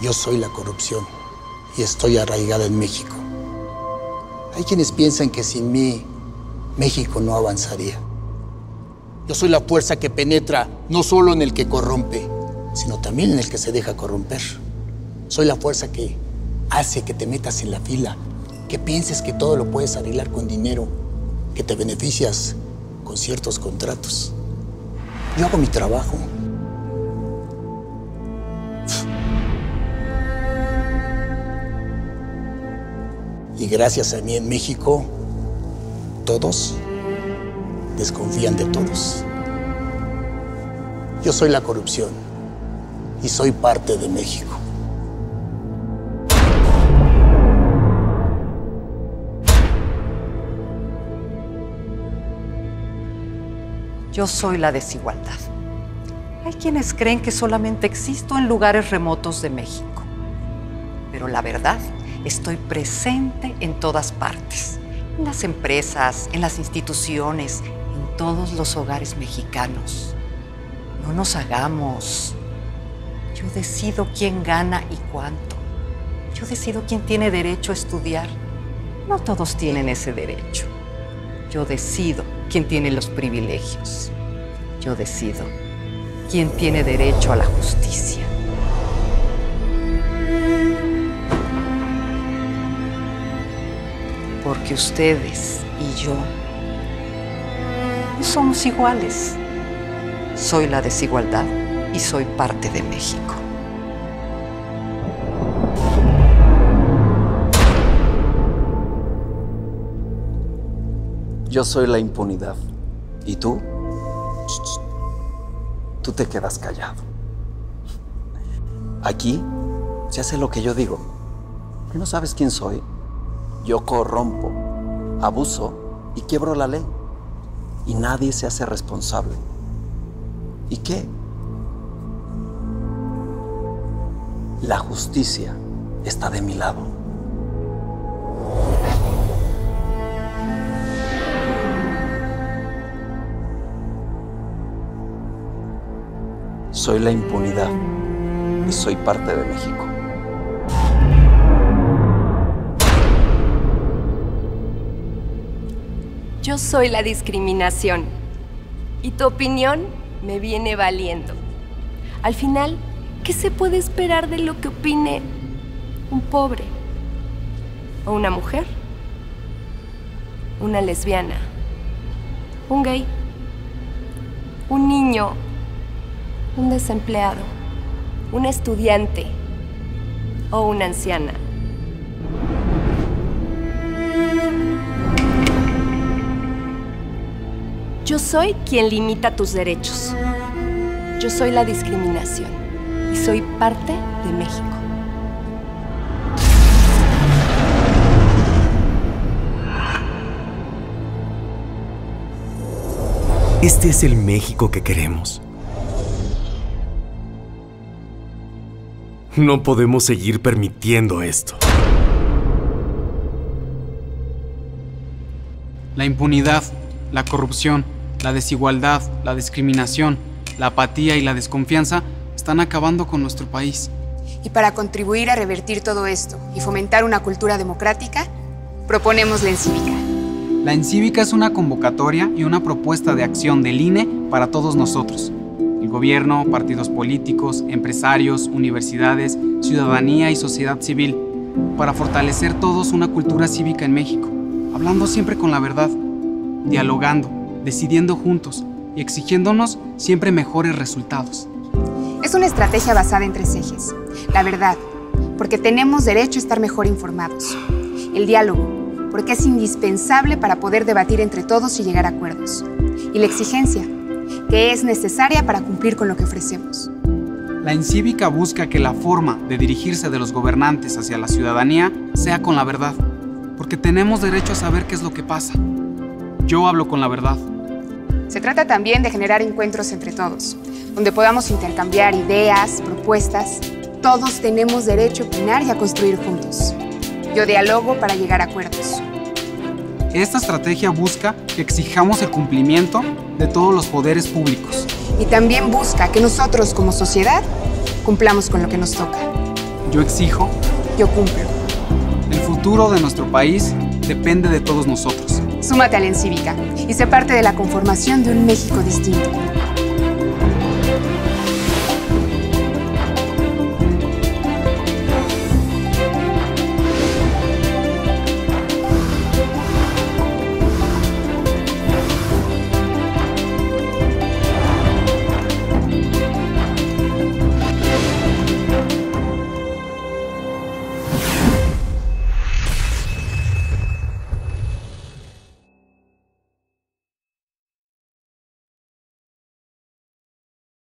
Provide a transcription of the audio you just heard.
Yo soy la corrupción y estoy arraigada en México. Hay quienes piensan que sin mí, México no avanzaría. Yo soy la fuerza que penetra no solo en el que corrompe, sino también en el que se deja corromper. Soy la fuerza que hace que te metas en la fila, que pienses que todo lo puedes arreglar con dinero, que te beneficias con ciertos contratos. Yo hago mi trabajo. Y gracias a mí en México, todos desconfían de todos. Yo soy la corrupción y soy parte de México. Yo soy la desigualdad. Hay quienes creen que solamente existo en lugares remotos de México. Pero la verdad, estoy presente en todas partes. En las empresas, en las instituciones, en todos los hogares mexicanos. No nos hagamos. Yo decido quién gana y cuánto. Yo decido quién tiene derecho a estudiar. No todos tienen ese derecho. Yo decido quién tiene los privilegios. Yo decido quién tiene derecho a la justicia. Porque ustedes y yo no somos iguales. Soy la desigualdad y soy parte de México. Yo soy la impunidad. ¿Y tú? Tú te quedas callado. Aquí se hace lo que yo digo. ¿No sabes quién soy? Yo corrompo, abuso y quiebro la ley. Y nadie se hace responsable. ¿Y qué? La justicia está de mi lado. Soy la impunidad y soy parte de México. Yo soy la discriminación y tu opinión me viene valiendo. Al final, ¿qué se puede esperar de lo que opine un pobre? ¿O una mujer? ¿Una lesbiana? ¿Un gay? ¿Un niño? ¿Un desempleado? ¿Un estudiante? ¿O una anciana? Yo soy quien limita tus derechos. Yo soy la discriminación y soy parte de México. Este es el México que queremos. No podemos seguir permitiendo esto. La impunidad, la corrupción, la desigualdad, la discriminación, la apatía y la desconfianza están acabando con nuestro país. Y para contribuir a revertir todo esto y fomentar una cultura democrática, proponemos la Encívica. La Encívica es una convocatoria y una propuesta de acción del INE para todos nosotros. El gobierno, partidos políticos, empresarios, universidades, ciudadanía y sociedad civil, para fortalecer todos una cultura cívica en México, hablando siempre con la verdad, dialogando, decidiendo juntos y exigiéndonos siempre mejores resultados. Es una estrategia basada en 3 ejes. La verdad, porque tenemos derecho a estar mejor informados. El diálogo, porque es indispensable para poder debatir entre todos y llegar a acuerdos. Y la exigencia, que es necesaria para cumplir con lo que ofrecemos. La Encívica busca que la forma de dirigirse de los gobernantes hacia la ciudadanía sea con la verdad, porque tenemos derecho a saber qué es lo que pasa. Yo hablo con la verdad. Se trata también de generar encuentros entre todos, donde podamos intercambiar ideas, propuestas. Todos tenemos derecho a opinar y a construir juntos. Yo dialogo para llegar a acuerdos. Esta estrategia busca que exijamos el cumplimiento de todos los poderes públicos. Y también busca que nosotros, como sociedad, cumplamos con lo que nos toca. Yo exijo. Yo cumplo. El futuro de nuestro país depende de todos nosotros. Súmate a la Encívica y sé parte de la conformación de un México distinto.